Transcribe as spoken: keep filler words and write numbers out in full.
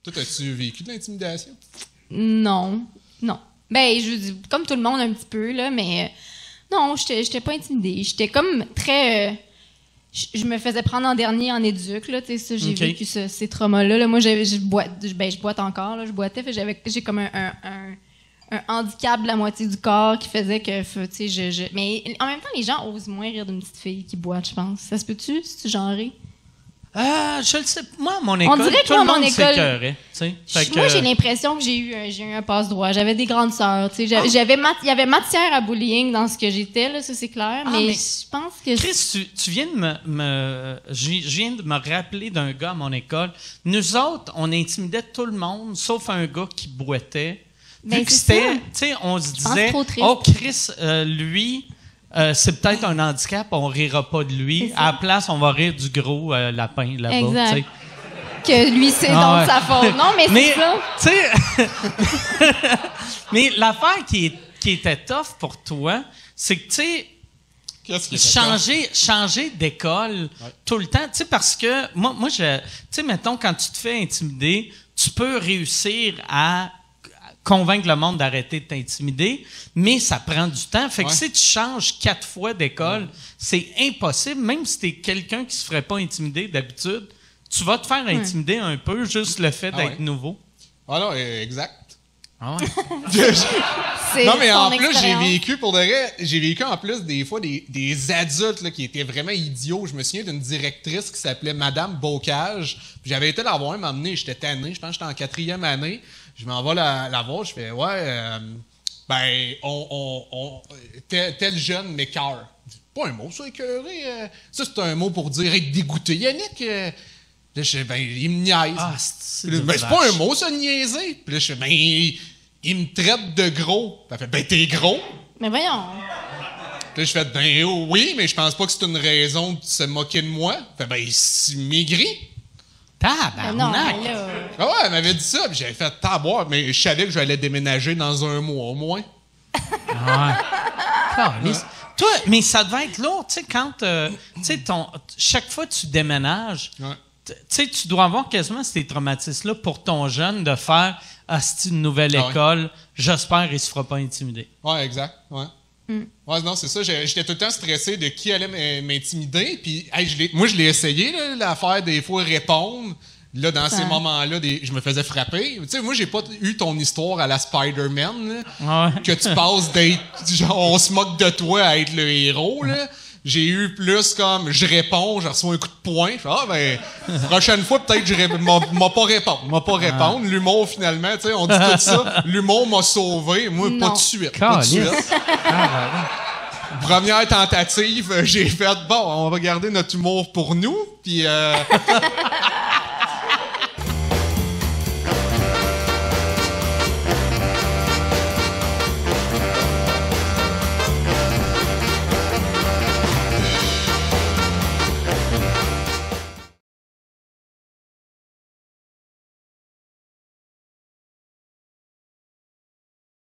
Toi, as-tu vécu de l'intimidation? Non. Non. Ben, je dis, comme tout le monde un petit peu, là, mais euh, non, j'étais, j'étais pas intimidée. J'étais comme très... Euh, je, je me faisais prendre en dernier en éduc, là, tu sais, ça, j'ai okay. vécu ce, ces traumas-là. Là. Moi, j'avais, je, boite, ben, je boite encore, là, je boitais, fait, j'avais, j'ai comme un, un, un, un handicap de la moitié du corps qui faisait que, tu sais, je, je... Mais en même temps, les gens osent moins rire d'une petite fille qui boite, je pense. Ça se peut-tu, si tu genré? Euh, je le sais. Moi, à mon école, On dirait que tout moi, le à mon monde école, s'écœurait. Fait que, moi, j'ai l'impression que j'ai eu, un, j'ai eu un passe-droit. J'avais des grandes sœurs. J'avais, j'avais mat- il y avait matière à bullying dans ce que j'étais, là, ça c'est clair. Ah, mais, mais je pense que... Chris, tu, tu viens de me... me je viens de me rappeler d'un gars à mon école. Nous autres, on intimidait tout le monde, sauf un gars qui boitait. Ben, Vu que c'est c'était... ça. Tu sais, on se Je pense disait... trop triste. Oh, Chris, euh, lui... Euh, c'est peut-être un handicap, on rira pas de lui. À la place, on va rire du gros euh, lapin là-bas. Exact. T'sais. Que lui, c'est Ah, donc ouais. sa faute. Non, mais, Mais, c'est ça. tu sais, mais l'affaire qui, est, qui était tough pour toi, c'est que, tu sais, Qu'est-ce qui était changer, changer d'école tout le temps, tu sais, parce que moi, moi je, tu sais, mettons, quand tu te fais intimider, tu peux réussir à convaincre le monde d'arrêter de t'intimider, mais ça prend du temps. Fait que Ouais. si tu changes quatre fois d'école, ouais. c'est impossible, même si tu es quelqu'un qui se ferait pas intimider d'habitude, tu vas te faire intimider un peu, juste le fait Ah d'être ouais. nouveau. Ah non, euh, exact. Ah ouais. C'est Non, mais son en plus, j'ai expérience. vécu, pour de vrai, j'ai vécu en plus des fois des, des adultes là, qui étaient vraiment idiots. Je me souviens d'une directrice qui s'appelait Madame Bocage. Puis j'avais été la voir, m'emmener, j'étais tanné, je pense que j'étais en quatrième année. Je m'en vais la, la voir, je fais, ouais, euh, ben, on, on, on, tel, tel jeune m'écœure. Pas un mot, ça, écœuré. Euh, ça, c'est un mot pour dire être dégoûté. Yannick, euh, là, je fais, ben, il me niaise. Ah, c'est, Puis là, ben, c'est pas un mot, ça, niaiser. Puis là, je fais, ben, il, il me traite de gros. Puis elle fait, ben, t'es gros. Mais voyons. Puis là, je fais, ben, oh, oui, mais je pense pas que c'est une raison de se moquer de moi. Fait, ben, c'est maigri. Ben non, Tabarnak! mais là... Ah ouais, elle m'avait dit ça, puis j'avais fait taboire, mais je savais que j'allais déménager dans un mois au moins. Ouais. Calisse. Toi, mais ça devait être lourd, tu sais, quand, euh, tu sais, ton, chaque fois que tu déménages, Ouais. tu sais, tu dois avoir quasiment ces traumatismes-là pour ton jeune de faire, ah, c'est une nouvelle Ah ouais. école, j'espère qu'il se fera pas intimider. Ouais, exact. Ouais. Ouais, non, c'est ça. j'ai- J'étais tout le temps stressé de qui allait m- m'intimider. Puis, hey, je l'ai- moi, je l'ai essayé, là, l'affaire des fois répondre. Là, dans ces Ouais. moments-là, des- je me faisais frapper. Tu sais, moi, j'ai pas eu ton histoire à la Spider-Man, là, Ouais. que tu passes d'être, genre, on se moque de toi à être le héros, là. J'ai eu plus comme, je réponds, je reçois un coup de poing. Je fais, ah, ben, prochaine fois, peut-être, je ré- m'a m'a pas répondre. M'a pas répondre. L'humour, finalement, tu sais, on dit tout ça. L'humour m'a sauvé. Moi, pas Non. de suite. Pas de Calisse. suite. Première tentative, euh, j'ai fait, bon, on va garder notre humour pour nous. Puis, euh,